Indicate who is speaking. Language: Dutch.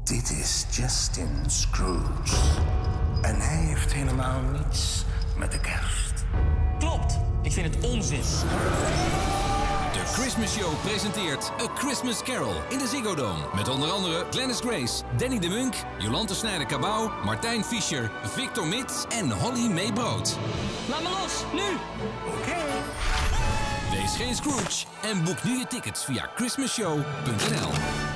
Speaker 1: Dit is Justin Scrooge. En hij heeft helemaal niets met de kerst.
Speaker 2: Klopt, ik vind het onzin.
Speaker 3: De Christmas Show presenteert A Christmas Carol in de Ziggo Dome. Met onder andere Glennis Grace, Danny de Munk, Jolante Snijder-Cabau, Martijn Fischer, Victor Mits en Holly May Brood.
Speaker 2: Laat me los, nu!
Speaker 1: Oké.
Speaker 3: Wees geen Scrooge en boek nu je tickets via christmasshow.nl.